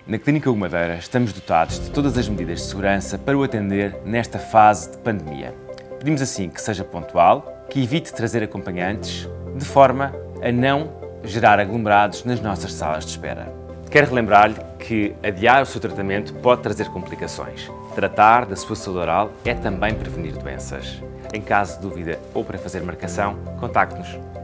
Na Clínica Hugo Madeira estamos dotados de todas as medidas de segurança para o atender nesta fase de pandemia. Pedimos assim que seja pontual, que evite trazer acompanhantes, de forma a não gerar aglomerados nas nossas salas de espera. Quero relembrar-lhe que adiar o seu tratamento pode trazer complicações. Tratar da sua saúde oral é também prevenir doenças. Em caso de dúvida ou para fazer marcação, contacte-nos.